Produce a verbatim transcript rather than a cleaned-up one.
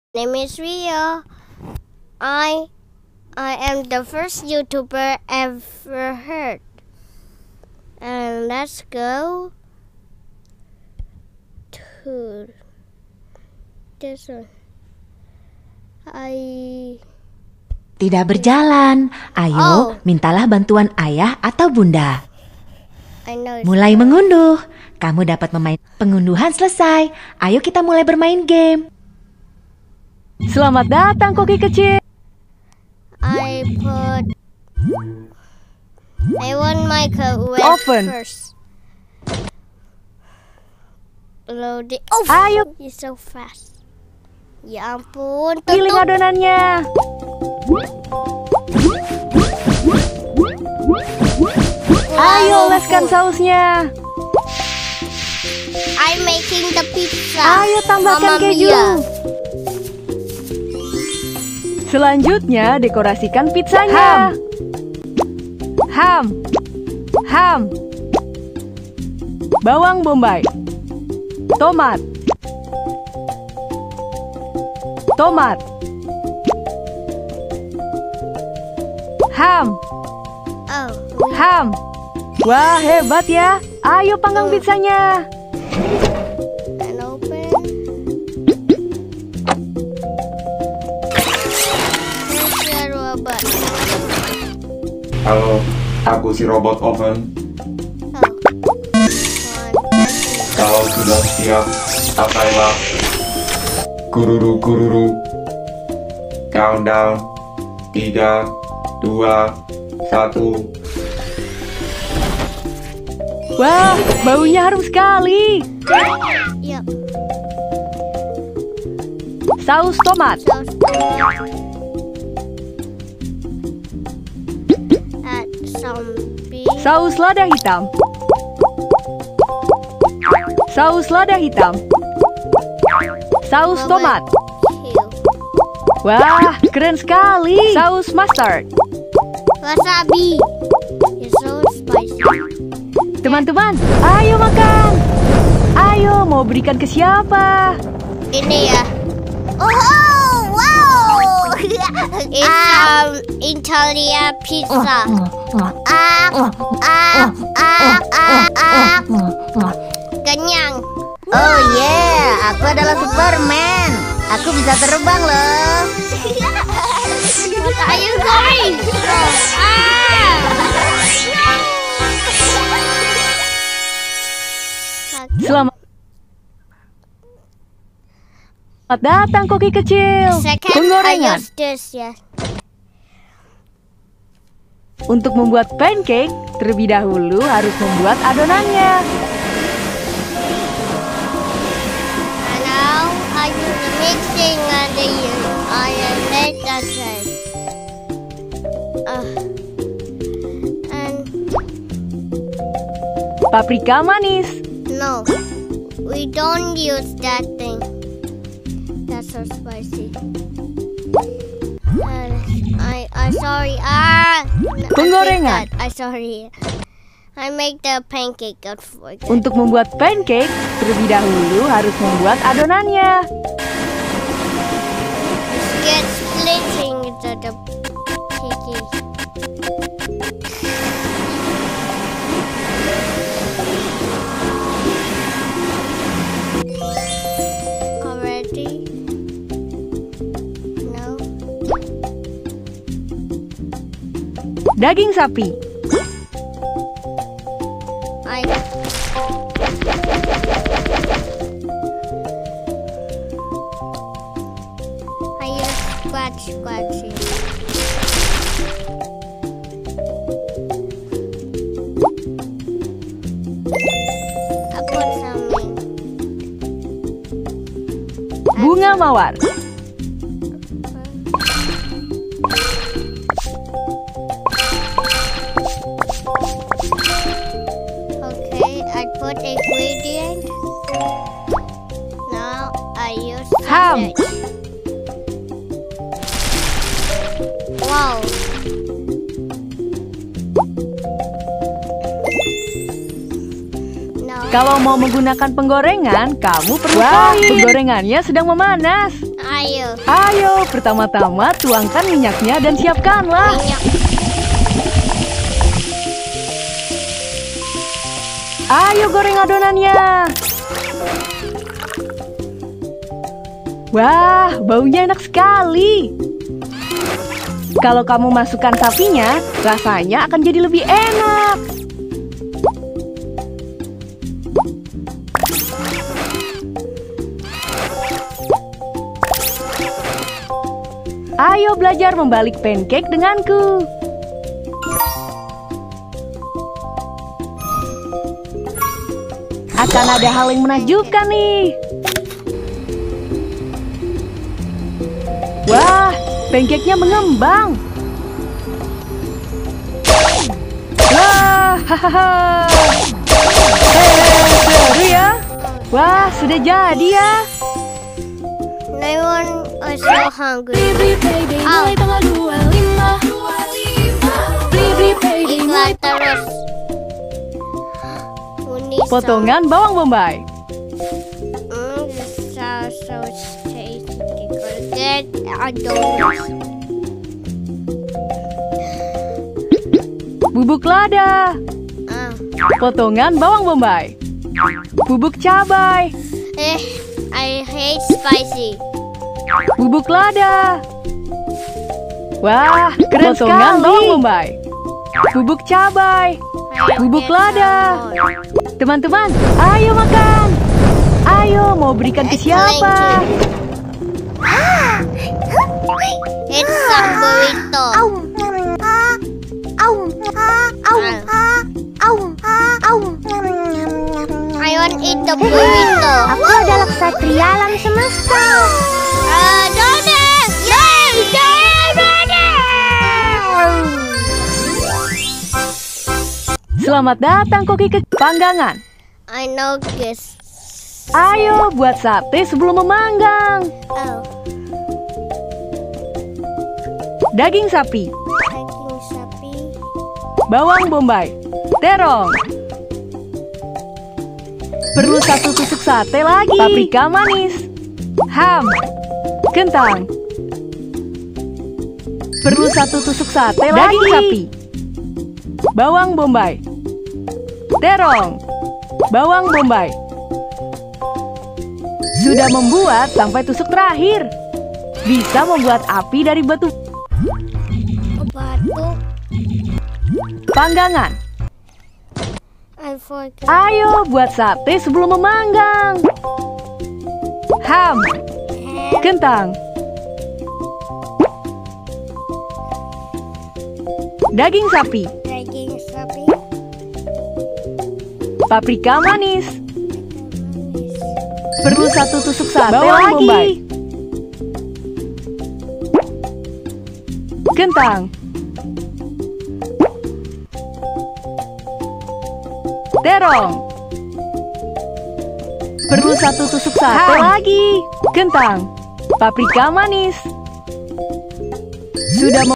Name is Rio. I I am the first YouTuber ever heard. And let's go to this one. I Tidak berjalan. Ayo, Oh. mintalah bantuan ayah atau bunda. I know it's Mulai mengunduh. Kamu dapat memain. Pengunduhan selesai. Ayo kita mulai bermain game. Selamat datang, Koki kecil. I put I want my code Oven. first. Load it. Oh, Ayo. you're so fast. Ya ampun, Pilih tutup. adonannya. Ayo oleskan sausnya. I'm making the pizza. Ayo tambahkan Mamma keju. mia. Selanjutnya dekorasikan pizzanya. Ham. Ham. Bawang bombay. Tomat. Tomat. Ham. Oh, we- Ham. Wah, hebat ya. Ayo panggang pizzanya. and open. Here's the robot. Halo, aku si robot oven. Oh. One, Kalau sudah siap, pakailah. Gururu gururu. Countdown. Tiga, dua, satu. Wah, baunya harum sekali. Yep. Saus tomat. Saus tomat. Add some beef. Saus lada hitam. Saus lada hitam. Saus tomat. Barbecue. Wah, keren sekali. Saus mustard. Wasabi. It's so spicy. Teman-teman, ayo makan. Ayo, mau berikan ke siapa? Ini ya. Oh, wow. It's um Italia pizza. Ah, ah, ah, ah, ah. Kenyang. Oh yeah, aku adalah Superman. Aku bisa terbang loh. What are you doing? Ah. Selamat Selamat datang, Koki kecil. Second, I Penggorengan. use this ya. Untuk membuat pancake, terlebih dahulu harus membuat adonannya. And now I use the mixing and the I make that right. Uh, and Paprika manis. no, we don't use that thing. That's so spicy. And I I sorry. Ah, I Penggorengan. I sorry. I make the pancake out for that. Untuk membuat pancake, terlebih dahulu harus membuat adonannya. Get splitting into the cookies. Already? No. Daging sapi. I. I use scratch scratching. I put some in. Bunga mawar. Okay, I put ingredient. Now I use Ham. sausage. Wow. No. Kalau mau menggunakan penggorengan, kamu perlu tahu penggorengannya sedang memanas. Ayo. Ayo, pertama-tama tuangkan minyaknya dan siapkanlah. Minyak. Ayo goreng adonannya. Wah, baunya enak sekali. Kalau kamu masukkan sapinya, rasanya akan jadi lebih enak. Ayo belajar membalik pancake denganku. Akan ada hal yang menakjubkan nih. Wah, pancake-nya mengembang. Wah, hahaha. Hei, seru ya. Wah, sudah jadi ya. I want I'm so hungry. Oh. Iklan terus. Uni Potongan bawang bombay. Mm, this sounds so tasty. Get a donut. Bubuk lada. Ah. Potongan bawang bombay. Bubuk cabai. Eh, I hate spicy. Bubuk lada. Wah, keren potongan bawang bombay. Bubuk cabai. I Bubuk get lada. some more. Teman-teman, ayo makan. Ayo, mau berikan ke siapa? It's some burrito. I want eat the burrito. Aku adalah ksatria alam semesta. Ah, donut! Yay! Selamat datang Koki ke panggangan. I know this. Ayo buat sate sebelum memanggang. Oh, Daging sapi, daging sapi. bawang bombay, terong. Perlu satu tusuk sate lagi. Paprika manis, ham, kentang. Perlu satu tusuk sate lagi. Daging sapi, bawang bombay, terong, bawang bombay. Sudah membuat sampai tusuk terakhir. Bisa membuat api dari batu Batu. panggangan. I forgot. Ayo buat sate sebelum memanggang. Ham, kentang, daging sapi, Daging sapi. paprika manis. Manis. Perlu satu tusuk sate Bawang lagi. bombay. Kentang, terong. Perlu satu tusuk sate Ham. lagi. Kentang, paprika manis. Sudah